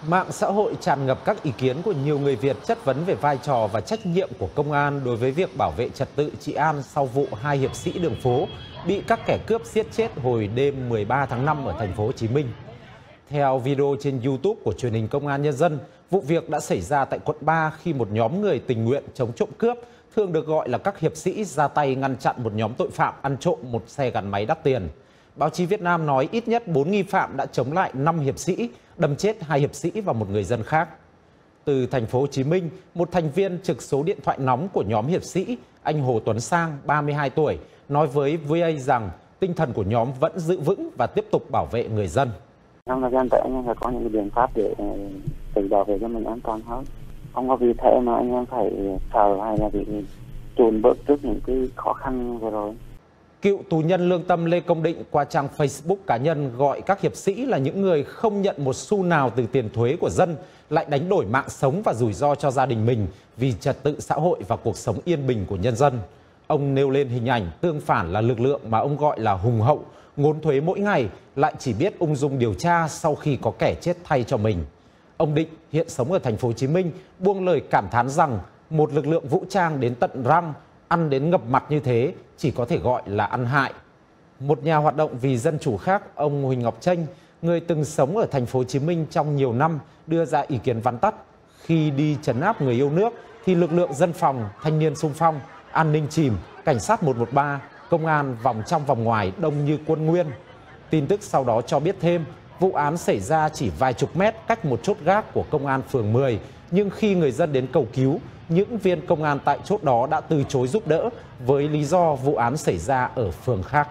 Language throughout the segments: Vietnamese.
Mạng xã hội tràn ngập các ý kiến của nhiều người Việt chất vấn về vai trò và trách nhiệm của công an đối với việc bảo vệ trật tự trị an sau vụ hai hiệp sĩ đường phố bị các kẻ cướp giết chết hồi đêm 13 tháng 5 ở thành phố Hồ Chí Minh. Theo video trên YouTube của truyền hình Công an Nhân dân, vụ việc đã xảy ra tại quận 3 khi một nhóm người tình nguyện chống trộm cướp, thường được gọi là các hiệp sĩ, ra tay ngăn chặn một nhóm tội phạm ăn trộm một xe gắn máy đắt tiền. Báo chí Việt Nam nói ít nhất 4 nghi phạm đã chống lại 5 hiệp sĩ, đâm chết 2 hiệp sĩ và một người dân khác. Từ thành phố Hồ Chí Minh, một thành viên trực số điện thoại nóng của nhóm hiệp sĩ, anh Hồ Tuấn Sang, 32 tuổi, nói với VOA rằng tinh thần của nhóm vẫn giữ vững và tiếp tục bảo vệ người dân. Trong thời gian tới anh em phải có những biện pháp để tự bảo vệ cho mình an toàn hơn. Không có vì thế mà anh em phải sợ hay là bị chùn bước trước những cái khó khăn vừa rồi. Cựu tù nhân lương tâm Lê Công Định qua trang Facebook cá nhân gọi các hiệp sĩ là những người không nhận một xu nào từ tiền thuế của dân, lại đánh đổi mạng sống và rủi ro cho gia đình mình vì trật tự xã hội và cuộc sống yên bình của nhân dân. Ông nêu lên hình ảnh tương phản là lực lượng mà ông gọi là hùng hậu, ngốn thuế mỗi ngày, lại chỉ biết ung dung điều tra sau khi có kẻ chết thay cho mình. Ông Định hiện sống ở thành phố Hồ Chí Minh buông lời cảm thán rằng một lực lượng vũ trang đến tận răng, ăn đến ngập mặt như thế chỉ có thể gọi là ăn hại. Một nhà hoạt động vì dân chủ khác, ông Huỳnh Ngọc Chênh, người từng sống ở thành phố Hồ Chí Minh trong nhiều năm, đưa ra ý kiến vắn tắt: khi đi trấn áp người yêu nước thì lực lượng dân phòng, thanh niên xung phong, an ninh chìm, cảnh sát 113, công an vòng trong vòng ngoài đông như quân nguyên. Tin tức sau đó cho biết thêm, vụ án xảy ra chỉ vài chục mét cách một chốt gác của công an phường 10, nhưng khi người dân đến cầu cứu, những viên công an tại chốt đó đã từ chối giúp đỡ với lý do vụ án xảy ra ở phường khác.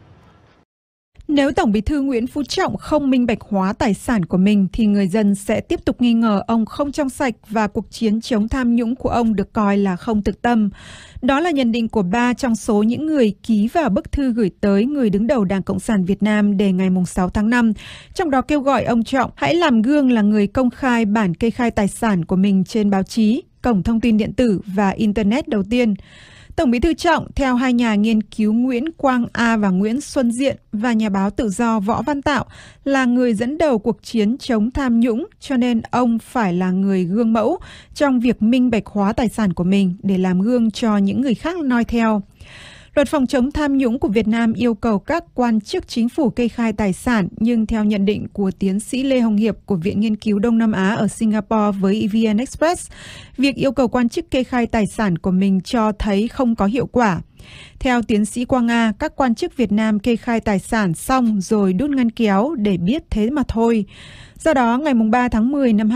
Nếu Tổng Bí thư Nguyễn Phú Trọng không minh bạch hóa tài sản của mình thì người dân sẽ tiếp tục nghi ngờ ông không trong sạch và cuộc chiến chống tham nhũng của ông được coi là không thực tâm. Đó là nhận định của 3 trong số những người ký vào bức thư gửi tới người đứng đầu Đảng Cộng sản Việt Nam đề ngày 6 tháng 5, trong đó kêu gọi ông Trọng hãy làm gương là người công khai bản kê khai tài sản của mình trên báo chí, cổng thông tin điện tử và Internet đầu tiên. Tổng Bí thư Trọng, theo hai nhà nghiên cứu Nguyễn Quang A và Nguyễn Xuân Diện và nhà báo tự do Võ Văn Tạo, là người dẫn đầu cuộc chiến chống tham nhũng, cho nên ông phải là người gương mẫu trong việc minh bạch hóa tài sản của mình để làm gương cho những người khác noi theo. Luật phòng chống tham nhũng của Việt Nam yêu cầu các quan chức chính phủ kê khai tài sản, nhưng theo nhận định của tiến sĩ Lê Hồng Hiệp của Viện Nghiên cứu Đông Nam Á ở Singapore với VN Express, việc yêu cầu quan chức kê khai tài sản của mình cho thấy không có hiệu quả. Theo tiến sĩ Quang A, các quan chức Việt Nam kê khai tài sản xong rồi đút ngăn kéo để biết thế mà thôi. Do đó, ngày 3 tháng 10 năm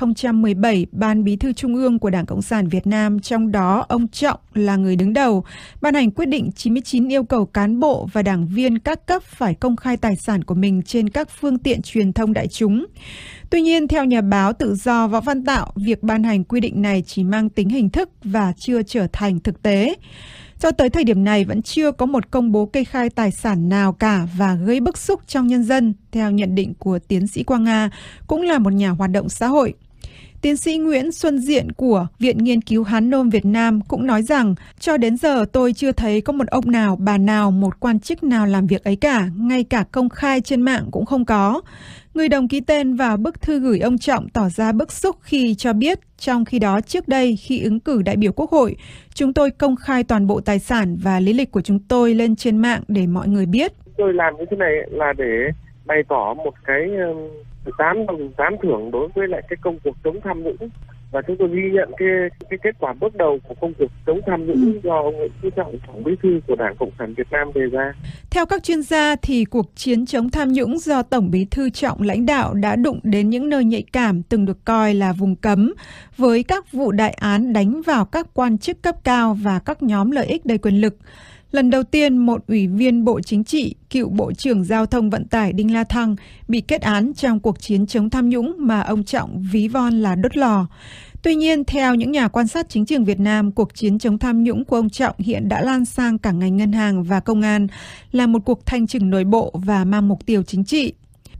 2017, Ban Bí thư Trung ương của Đảng Cộng sản Việt Nam, trong đó ông Trọng là người đứng đầu, ban hành quyết định 99 yêu cầu cán bộ và đảng viên các cấp phải công khai tài sản của mình trên các phương tiện truyền thông đại chúng. Tuy nhiên, theo nhà báo tự do Võ Văn Tạo, việc ban hành quy định này chỉ mang tính hình thức và chưa trở thành thực tế. Cho tới thời điểm này vẫn chưa có một công bố kê khai tài sản nào cả và gây bức xúc trong nhân dân, theo nhận định của tiến sĩ Quang A, cũng là một nhà hoạt động xã hội. Tiến sĩ Nguyễn Xuân Diện của Viện Nghiên cứu Hán Nôm Việt Nam cũng nói rằng, cho đến giờ tôi chưa thấy có một ông nào, bà nào, một quan chức nào làm việc ấy cả, ngay cả công khai trên mạng cũng không có. Người đồng ký tên vào bức thư gửi ông Trọng tỏ ra bức xúc khi cho biết, trong khi đó trước đây khi ứng cử đại biểu Quốc hội, chúng tôi công khai toàn bộ tài sản và lý lịch của chúng tôi lên trên mạng để mọi người biết. Tôi làm như thế này là để bày tỏ một cái tán thưởng đối với lại cái công cuộc chống tham nhũng, và chúng tôi ghi nhận cái kết quả bước đầu của công cuộc chống tham nhũng do ông Nguyễn Phú Trọng, Tổng Bí thư của Đảng Cộng sản Việt Nam đề ra. Theo các chuyên gia thì cuộc chiến chống tham nhũng do Tổng Bí thư Trọng lãnh đạo đã đụng đến những nơi nhạy cảm từng được coi là vùng cấm, với các vụ đại án đánh vào các quan chức cấp cao và các nhóm lợi ích đầy quyền lực. Lần đầu tiên, một ủy viên Bộ Chính trị, cựu Bộ trưởng Giao thông Vận tải Đinh La Thăng bị kết án trong cuộc chiến chống tham nhũng mà ông Trọng ví von là đốt lò. Tuy nhiên, theo những nhà quan sát chính trường Việt Nam, cuộc chiến chống tham nhũng của ông Trọng hiện đã lan sang cả ngành ngân hàng và công an, là một cuộc thanh trừng nội bộ và mang mục tiêu chính trị.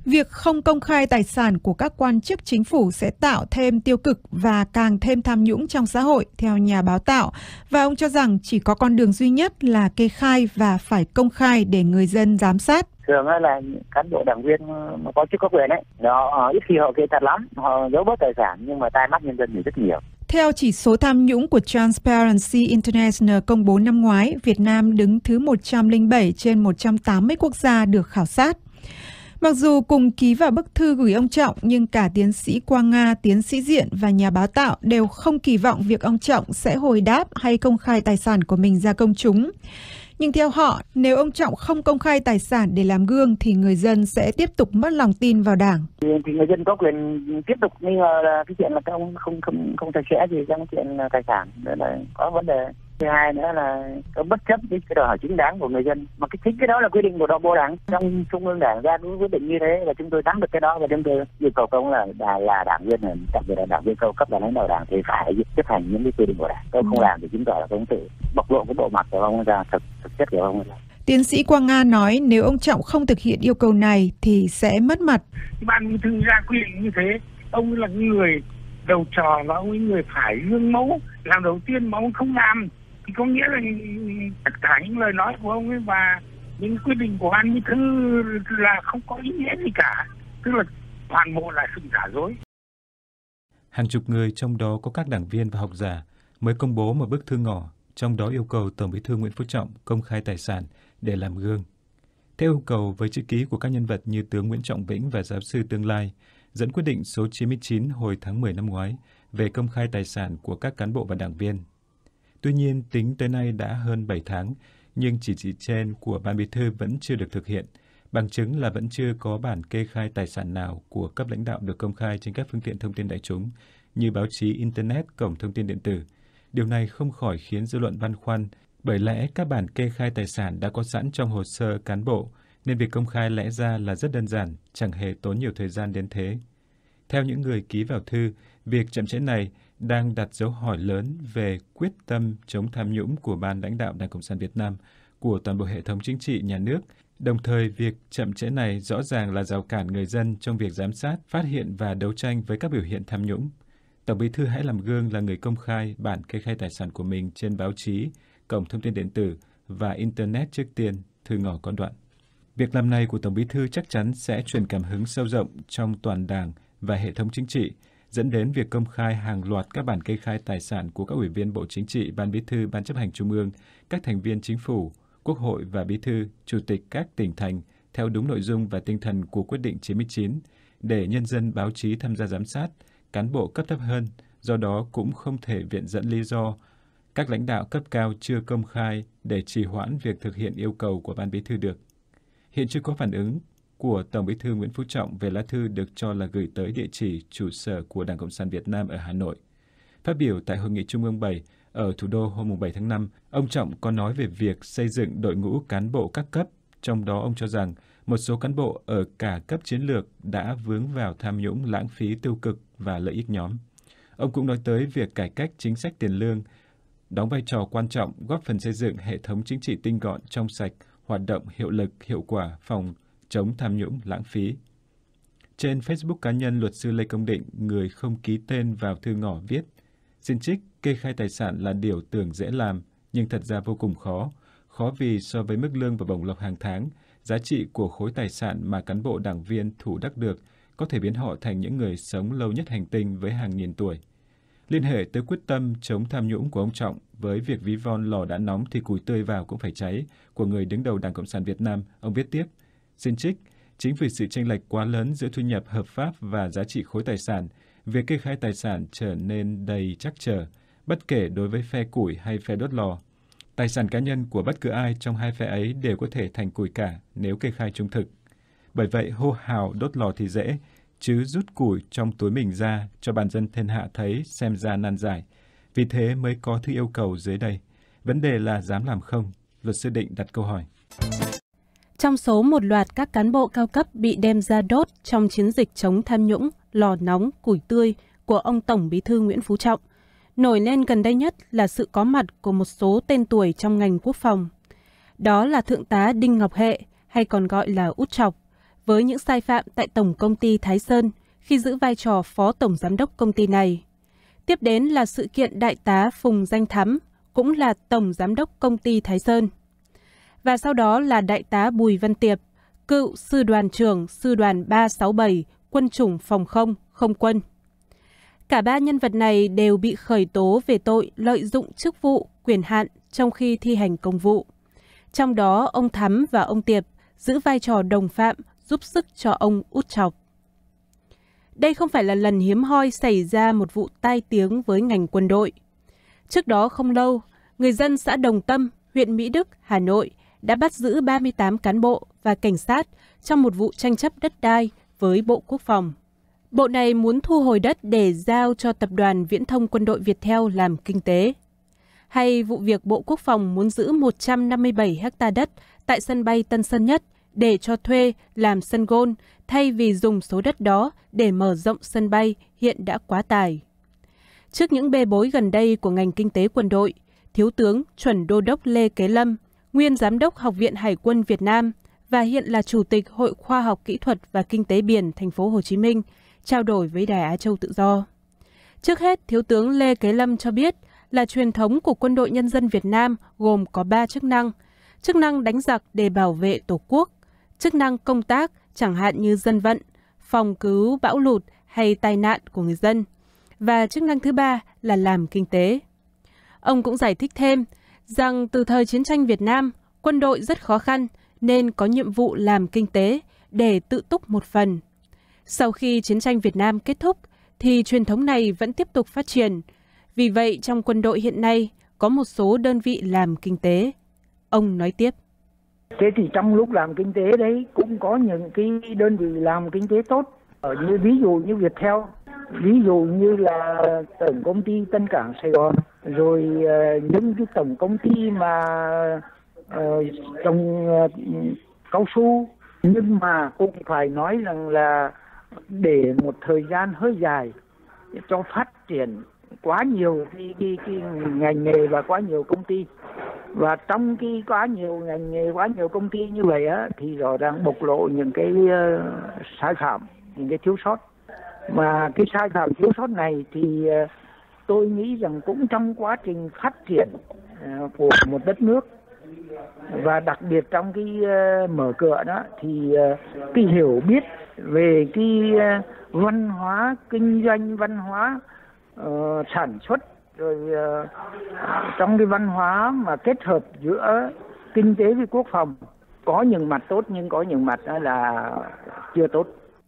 Việc không công khai tài sản của các quan chức chính phủ sẽ tạo thêm tiêu cực và càng thêm tham nhũng trong xã hội, theo nhà báo Tạo. Và ông cho rằng chỉ có con đường duy nhất là kê khai và phải công khai để người dân giám sát. Thường là cán bộ đảng viên mà có chức có quyền ấy, đó ít khi họ kê thật lắm, họ giấu bớt tài sản nhưng mà tai mắt nhân dân thì rất nhiều. Theo chỉ số tham nhũng của Transparency International công bố năm ngoái, Việt Nam đứng thứ 107 trên 180 quốc gia được khảo sát. Mặc dù cùng ký vào bức thư gửi ông Trọng, nhưng cả tiến sĩ Quang Nga, tiến sĩ Diện và nhà báo Tạo đều không kỳ vọng việc ông Trọng sẽ hồi đáp hay công khai tài sản của mình ra công chúng. Nhưng theo họ, nếu ông Trọng không công khai tài sản để làm gương thì người dân sẽ tiếp tục mất lòng tin vào Đảng. Thì người dân có quyền tiếp tục nghi ngờ là cái chuyện là ông không sạch sẽ gì trong chuyện tài sản, đó là có vấn đề. Thứ hai nữa là bất chấp cái đòi hỏi chính đáng của người dân, mà chính cái đó là quy định của bộ đảng, trong trung ương đảng ra quyết định như thế là chúng tôi nắm được cái đó và chúng tôi yêu cầu ông là đảng viên, đặc biệt là đảng viên cao cấp và lãnh đạo đảng thì phải chấp hành những cái quy định của đảng. Ông không làm thì chứng tỏ là ông tự bộc lộ cái bộ mặt của ông ra, thực chất của ông ra. Tiến sĩ Quang Nga nói nếu ông Trọng không thực hiện yêu cầu này thì sẽ mất mặt. Ban Bí thư ra quy định như thế, ông là người đầu trò và ông ấy người phải gương mẫu làm đầu tiên mà ông không làm thì có nghĩa là tất cả những lời nói của ông ấy và những quyết định của Ban Bí thư là không có ý nghĩa gì cả, tức là toàn bộ là sự giả dối. Hàng chục người, trong đó có các đảng viên và học giả, mới công bố một bức thư ngỏ, trong đó yêu cầu Tổng Bí thư Nguyễn Phú Trọng công khai tài sản để làm gương. Theo yêu cầu với chữ ký của các nhân vật như tướng Nguyễn Trọng Vĩnh và giáo sư tương lai, dẫn quyết định số 99 hồi tháng 10 năm ngoái về công khai tài sản của các cán bộ và đảng viên. Tuy nhiên, tính tới nay đã hơn 7 tháng, nhưng chỉ thị trên của Ban Bí thư vẫn chưa được thực hiện, bằng chứng là vẫn chưa có bản kê khai tài sản nào của cấp lãnh đạo được công khai trên các phương tiện thông tin đại chúng như báo chí, Internet, cổng thông tin điện tử. Điều này không khỏi khiến dư luận băn khoăn, bởi lẽ các bản kê khai tài sản đã có sẵn trong hồ sơ cán bộ, nên việc công khai lẽ ra là rất đơn giản, chẳng hề tốn nhiều thời gian đến thế. Theo những người ký vào thư, việc chậm trễ này đang đặt dấu hỏi lớn về quyết tâm chống tham nhũng của Ban lãnh đạo Đảng Cộng sản Việt Nam, của toàn bộ hệ thống chính trị nhà nước. Đồng thời, việc chậm trễ này rõ ràng là rào cản người dân trong việc giám sát, phát hiện và đấu tranh với các biểu hiện tham nhũng. Tổng Bí thư hãy làm gương là người công khai bản kê khai tài sản của mình trên báo chí, cổng thông tin điện tử và Internet trước tiên, thư ngỏ có đoạn. Việc làm này của Tổng Bí thư chắc chắn sẽ truyền cảm hứng sâu rộng trong toàn Đảng và hệ thống chính trị, dẫn đến việc công khai hàng loạt các bản kê khai tài sản của các ủy viên Bộ Chính trị, Ban Bí thư, Ban chấp hành Trung ương, các thành viên Chính phủ, Quốc hội và Bí thư, Chủ tịch các tỉnh thành theo đúng nội dung và tinh thần của quyết định 99, để nhân dân, báo chí tham gia giám sát, cán bộ cấp thấp hơn, do đó cũng không thể viện dẫn lý do các lãnh đạo cấp cao chưa công khai để trì hoãn việc thực hiện yêu cầu của Ban Bí thư được. Hiện chưa có phản ứng của Tổng Bí thư Nguyễn Phú Trọng về lá thư được cho là gửi tới địa chỉ trụ sở của Đảng Cộng sản Việt Nam ở Hà Nội. Phát biểu tại Hội nghị Trung ương 7 ở thủ đô hôm 7 tháng 5, ông Trọng có nói về việc xây dựng đội ngũ cán bộ các cấp, trong đó ông cho rằng một số cán bộ ở cả cấp chiến lược đã vướng vào tham nhũng, lãng phí, tiêu cực và lợi ích nhóm. Ông cũng nói tới việc cải cách chính sách tiền lương, đóng vai trò quan trọng góp phần xây dựng hệ thống chính trị tinh gọn, trong sạch, hoạt động hiệu lực, hiệu quả, phòng chống tham nhũng, lãng phí. Trên Facebook cá nhân, luật sư Lê Công Định, người không ký tên vào thư ngỏ viết: xin trích, kê khai tài sản là điều tưởng dễ làm, nhưng thật ra vô cùng khó. Khó vì so với mức lương và bổng lộc hàng tháng, giá trị của khối tài sản mà cán bộ đảng viên thủ đắc được có thể biến họ thành những người sống lâu nhất hành tinh với hàng nghìn tuổi. Liên hệ tới quyết tâm chống tham nhũng của ông Trọng với việc ví von lò đã nóng thì củi tươi vào cũng phải cháy của người đứng đầu Đảng Cộng sản Việt Nam, ông viết tiếp: xin trích, chính vì sự chênh lệch quá lớn giữa thu nhập hợp pháp và giá trị khối tài sản, việc kê khai tài sản trở nên đầy trắc trở, bất kể đối với phe củi hay phe đốt lò. Tài sản cá nhân của bất cứ ai trong hai phe ấy đều có thể thành củi cả nếu kê khai trung thực. Bởi vậy, hô hào đốt lò thì dễ, chứ rút củi trong túi mình ra cho bàn dân thiên hạ thấy xem ra nan giải. Vì thế mới có thư yêu cầu dưới đây. Vấn đề là dám làm không? Luật sư Định đặt câu hỏi. Trong số một loạt các cán bộ cao cấp bị đem ra đốt trong chiến dịch chống tham nhũng, lò nóng, củi tươi của ông Tổng Bí thư Nguyễn Phú Trọng, nổi lên gần đây nhất là sự có mặt của một số tên tuổi trong ngành quốc phòng. Đó là Thượng tá Đinh Ngọc Hệ, hay còn gọi là Út Chọc, với những sai phạm tại Tổng Công ty Thái Sơn khi giữ vai trò Phó Tổng Giám đốc công ty này. Tiếp đến là sự kiện Đại tá Phùng Danh Thắm, cũng là Tổng Giám đốc công ty Thái Sơn. Và sau đó là Đại tá Bùi Văn Tiệp, cựu Sư đoàn trưởng Sư đoàn 367, Quân chủng Phòng không, Không quân. Cả ba nhân vật này đều bị khởi tố về tội lợi dụng chức vụ, quyền hạn trong khi thi hành công vụ. Trong đó, ông Thắm và ông Tiệp giữ vai trò đồng phạm giúp sức cho ông Út Chọc. Đây không phải là lần hiếm hoi xảy ra một vụ tai tiếng với ngành quân đội. Trước đó không lâu, người dân xã Đồng Tâm, huyện Mỹ Đức, Hà Nội đã bắt giữ 38 cán bộ và cảnh sát trong một vụ tranh chấp đất đai với Bộ Quốc phòng. Bộ này muốn thu hồi đất để giao cho Tập đoàn Viễn thông Quân đội Viettel làm kinh tế. Hay vụ việc Bộ Quốc phòng muốn giữ 157 ha đất tại sân bay Tân Sơn Nhất để cho thuê làm sân golf thay vì dùng số đất đó để mở rộng sân bay hiện đã quá tải. Trước những bê bối gần đây của ngành kinh tế quân đội, Thiếu tướng Chuẩn Đô đốc Lê Kế Lâm, nguyên Giám đốc Học viện Hải quân Việt Nam và hiện là Chủ tịch Hội Khoa học Kỹ thuật và Kinh tế Biển Thành phố Hồ Chí Minh, trao đổi với Đài Á Châu Tự Do. Trước hết, Thiếu tướng Lê Kế Lâm cho biết là truyền thống của Quân đội Nhân dân Việt Nam gồm có 3 chức năng. Chức năng đánh giặc để bảo vệ Tổ quốc, chức năng công tác chẳng hạn như dân vận, phòng cứu bão lụt hay tai nạn của người dân. Và chức năng thứ ba là làm kinh tế. Ông cũng giải thích thêm rằng từ thời chiến tranh Việt Nam, quân đội rất khó khăn nên có nhiệm vụ làm kinh tế để tự túc một phần. Sau khi chiến tranh Việt Nam kết thúc thì truyền thống này vẫn tiếp tục phát triển. Vì vậy trong quân đội hiện nay có một số đơn vị làm kinh tế. Ông nói tiếp. Thế thì trong lúc làm kinh tế đấy cũng có những cái đơn vị làm kinh tế tốt. Như ví dụ như Viettel, ví dụ như là Tổng Công ty Tân Cảng Sài Gòn, rồi những cái tổng công ty mà trồng cao su. Nhưng mà cũng phải nói rằng là để một thời gian hơi dài cho phát triển quá nhiều cái ngành nghề và quá nhiều công ty. Và trong cái quá nhiều ngành nghề, quá nhiều công ty như vậy á, thì rõ ràng bộc lộ những cái sai phạm, những cái thiếu sót. Mà cái sai phạm thiếu sót này thì tôi nghĩ rằng cũng trong quá trình phát triển của một đất nước và đặc biệt trong cái mở cửa đó thì cái hiểu biết về cái văn hóa kinh doanh, văn hóa sản xuất, rồi trong cái văn hóa mà kết hợp giữa kinh tế với quốc phòng có những mặt tốt nhưng có những mặt là chưa tốt.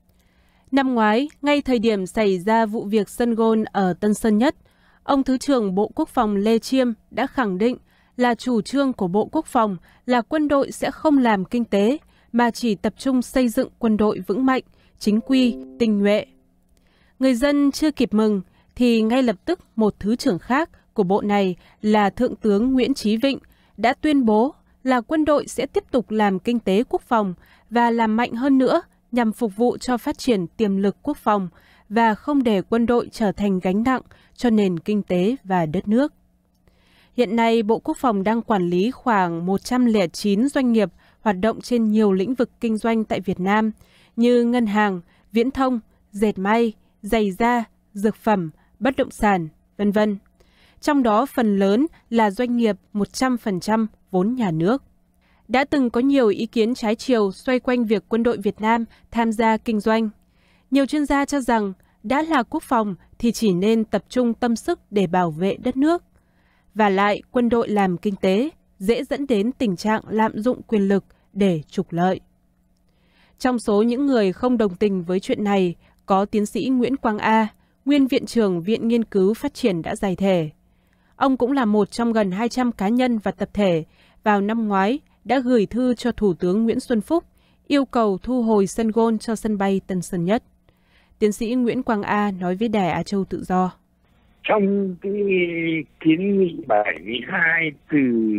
Năm ngoái, ngay thời điểm xảy ra vụ việc sân golf ở Tân Sơn Nhất, ông Thứ trưởng Bộ Quốc phòng Lê Chiêm đã khẳng định là chủ trương của Bộ Quốc phòng là quân đội sẽ không làm kinh tế mà chỉ tập trung xây dựng quân đội vững mạnh, chính quy, tinh nhuệ. Người dân chưa kịp mừng thì ngay lập tức một thứ trưởng khác của bộ này là Thượng tướng Nguyễn Chí Vịnh đã tuyên bố là quân đội sẽ tiếp tục làm kinh tế quốc phòng và làm mạnh hơn nữa nhằm phục vụ cho phát triển tiềm lực quốc phòng và không để quân đội trở thành gánh nặng cho nền kinh tế và đất nước. Hiện nay, Bộ Quốc phòng đang quản lý khoảng 109 doanh nghiệp hoạt động trên nhiều lĩnh vực kinh doanh tại Việt Nam như ngân hàng, viễn thông, dệt may, giày da, dược phẩm, bất động sản, v.v. Trong đó phần lớn là doanh nghiệp 100% vốn nhà nước. Đã từng có nhiều ý kiến trái chiều xoay quanh việc quân đội Việt Nam tham gia kinh doanh. Nhiều chuyên gia cho rằng đã là quốc phòng thì chỉ nên tập trung tâm sức để bảo vệ đất nước. Và lại, quân đội làm kinh tế dễ dẫn đến tình trạng lạm dụng quyền lực để trục lợi. Trong số những người không đồng tình với chuyện này có tiến sĩ Nguyễn Quang A, nguyên Viện trưởng Viện Nghiên cứu Phát triển đã giải thể. Ông cũng là một trong gần 200 cá nhân và tập thể vào năm ngoái đã gửi thư cho Thủ tướng Nguyễn Xuân Phúc yêu cầu thu hồi sân golf cho sân bay Tân Sơn Nhất. Tiến sĩ Nguyễn Quang A nói với Đài Á Châu Tự Do. Trong cái kiến nghị 72 từ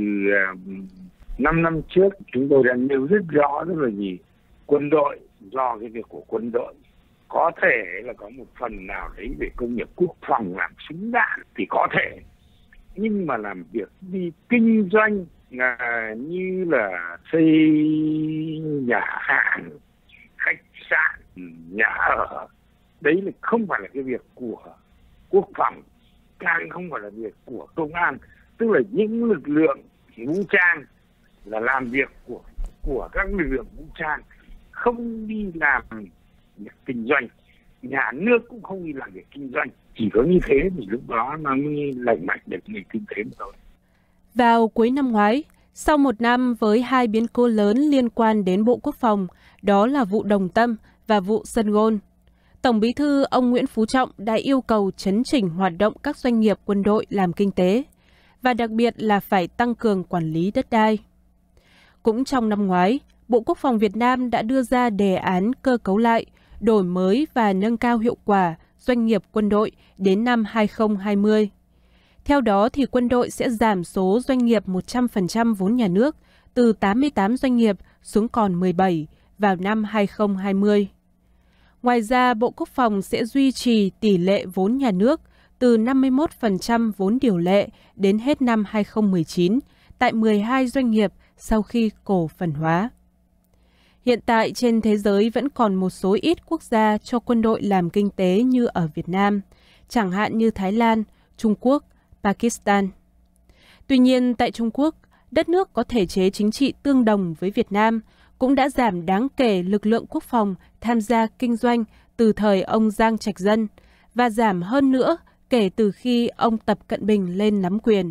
5 năm trước, chúng tôi đã nêu rất rõ là gì? Quân đội, do cái việc của quân đội, có thể là có một phần nào đấy về công nghiệp quốc phòng làm xứng đáng thì có thể. Nhưng mà làm việc đi kinh doanh như là xây nhà hàng, khách sản, nhà ở. Đấy là không phải là cái việc của quốc phòng, càng không phải là việc của công an, tức là những lực lượng vũ trang là làm việc của các lực lượng vũ trang, không đi làm việc kinh doanh, nhà nước cũng không đi làm việc kinh doanh. Chỉ có như thế thì lúc đó nó mới lành mạnh được nền kinh tế thôi. Vào cuối năm ngoái, sau một năm với hai biến cố lớn liên quan đến Bộ Quốc phòng, đó là vụ Đồng Tâm và vụ Sun Gold, Tổng Bí thư ông Nguyễn Phú Trọng đã yêu cầu chấn chỉnh hoạt động các doanh nghiệp quân đội làm kinh tế, và đặc biệt là phải tăng cường quản lý đất đai. Cũng trong năm ngoái, Bộ Quốc phòng Việt Nam đã đưa ra đề án cơ cấu lại, đổi mới và nâng cao hiệu quả doanh nghiệp quân đội đến năm 2020. Theo đó, thì quân đội sẽ giảm số doanh nghiệp 100% vốn nhà nước từ 88 doanh nghiệp xuống còn 17 vào năm 2020. Ngoài ra, Bộ Quốc phòng sẽ duy trì tỷ lệ vốn nhà nước từ 51% vốn điều lệ đến hết năm 2019 tại 12 doanh nghiệp sau khi cổ phần hóa. Hiện tại trên thế giới vẫn còn một số ít quốc gia cho quân đội làm kinh tế như ở Việt Nam, chẳng hạn như Thái Lan, Trung Quốc, Pakistan. Tuy nhiên, tại Trung Quốc, đất nước có thể chế chính trị tương đồng với Việt Nam cũng đã giảm đáng kể lực lượng quốc phòng tham gia kinh doanh từ thời ông Giang Trạch Dân và giảm hơn nữa kể từ khi ông Tập Cận Bình lên nắm quyền.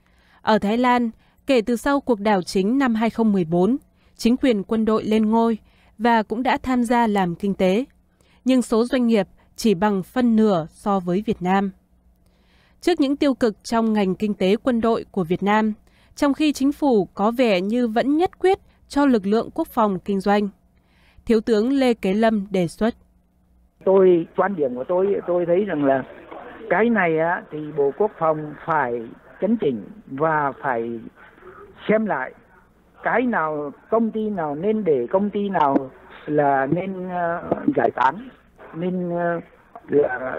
Ở Thái Lan, kể từ sau cuộc đảo chính năm 2014, chính quyền quân đội lên ngôi và cũng đã tham gia làm kinh tế, nhưng số doanh nghiệp chỉ bằng phân nửa so với Việt Nam. Trước những tiêu cực trong ngành kinh tế quân đội của Việt Nam, trong khi chính phủ có vẻ như vẫn nhất quyết cho lực lượng quốc phòng kinh doanh, Thiếu tướng Lê Kế Lâm đề xuất. Quan điểm của tôi thấy rằng là cái này thì Bộ Quốc phòng phải chấn chỉnh và phải xem lại cái nào, công ty nào nên để, công ty nào là nên giải tán, nên là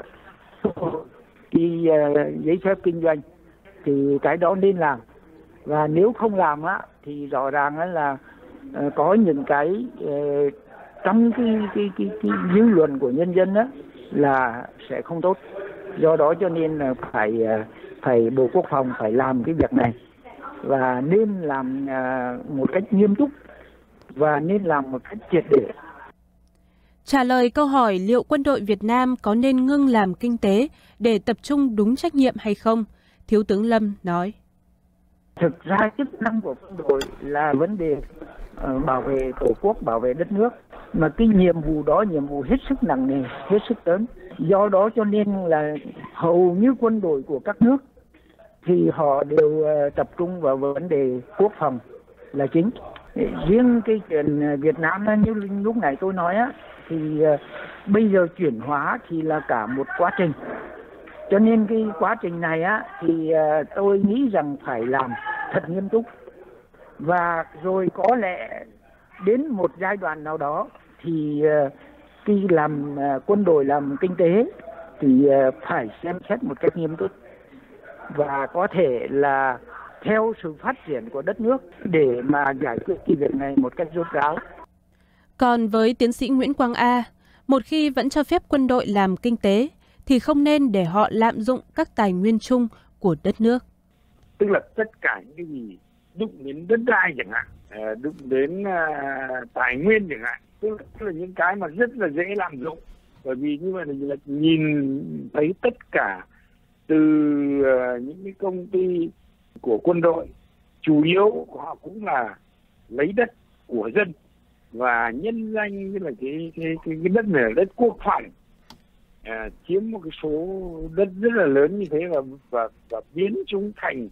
cái giấy phép kinh doanh thì cái đó nên làm. Và nếu không làm thì rõ ràng là có những cái trong cái dư luận của nhân dân là sẽ không tốt. Do đó cho nên là phải Bộ Quốc phòng phải làm cái việc này và nên làm một cách nghiêm túc và nên làm một cách triệt để. Trả lời câu hỏi liệu quân đội Việt Nam có nên ngưng làm kinh tế để tập trung đúng trách nhiệm hay không, Thiếu tướng Lâm nói. Thực ra chức năng của quân đội là vấn đề bảo vệ Tổ quốc, bảo vệ đất nước. Mà cái nhiệm vụ đó, nhiệm vụ hết sức nặng nề, hết sức lớn. Do đó cho nên là hầu như quân đội của các nước thì họ đều tập trung vào vấn đề quốc phòng là chính. Riêng cái chuyện Việt Nam như lúc này tôi nói thì bây giờ chuyển hóa thì là cả một quá trình. Cho nên cái quá trình này thì tôi nghĩ rằng phải làm thật nghiêm túc. Và rồi có lẽ đến một giai đoạn nào đó thì khi làm quân đội, làm kinh tế thì phải xem xét một cách nghiêm túc và có thể là theo sự phát triển của đất nước để mà giải quyết cái việc này một cách rốt ráo. Còn với tiến sĩ Nguyễn Quang A, một khi vẫn cho phép quân đội làm kinh tế thì không nên để họ lạm dụng các tài nguyên chung của đất nước. Tức là tất cả những cái gì đụng đến đất đai chẳng hạn, đụng đến tài nguyên chẳng hạn, tức là những cái mà rất là dễ lạm dụng. Bởi vì như vậy là nhìn thấy tất cả từ những cái công ty của quân đội, chủ yếu của họ cũng là lấy đất của dân và nhân danh như là cái đất này là đất quốc phòng, chiếm một cái số đất rất là lớn như thế và biến chúng thành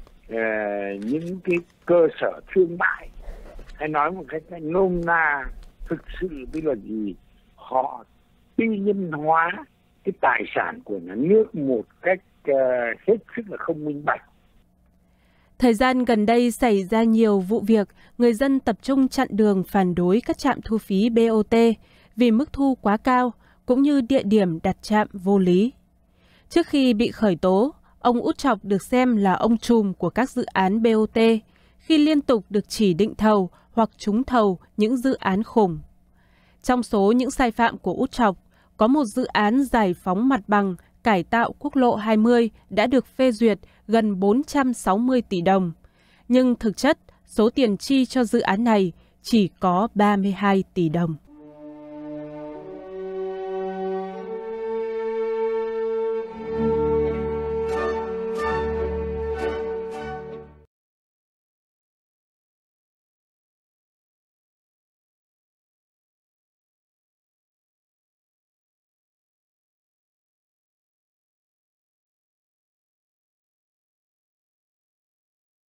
những cái cơ sở thương mại, hay nói một cách nôm na thực sự tức là gì, họ tư nhân hóa cái tài sản của nhà nước một cách hết sức là không minh bạch. Thời gian gần đây xảy ra nhiều vụ việc người dân tập trung chặn đường phản đối các trạm thu phí BOT vì mức thu quá cao cũng như địa điểm đặt trạm vô lý. Trước khi bị khởi tố, ông Út Chọc được xem là ông trùm của các dự án BOT khi liên tục được chỉ định thầu hoặc trúng thầu những dự án khủng. Trong số những sai phạm của Út Chọc, có một dự án giải phóng mặt bằng, cải tạo quốc lộ 20 đã được phê duyệt gần 460 tỷ đồng. Nhưng thực chất, số tiền chi cho dự án này chỉ có 32 tỷ đồng.